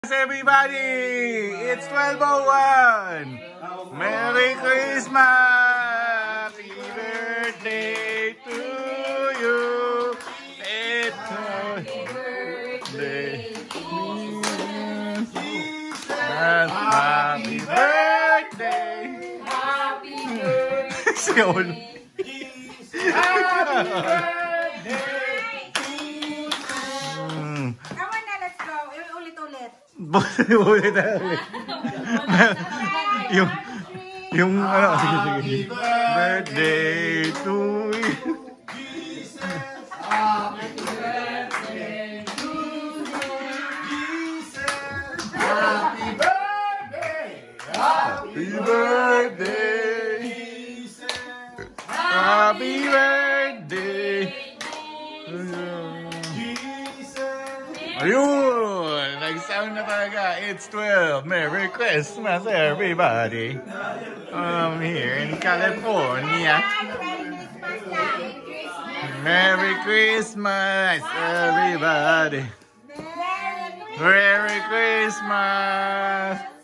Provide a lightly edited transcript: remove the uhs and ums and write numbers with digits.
Everybody, it's 12:01. Merry Christmas! Happy birthday to you. It's happy birthday. Happy birthday. Happy birthday. Seoul. Happy birthday. Ulit na ulit. Yung ano, sige. Birthday to you. Happy birthday to you. Happy birthday. Happy birthday. Happy birthday. Ayun! Nag-sound na talaga. It's 12. Merry Christmas, everybody. Here in California. Merry Christmas, everybody. Merry Christmas.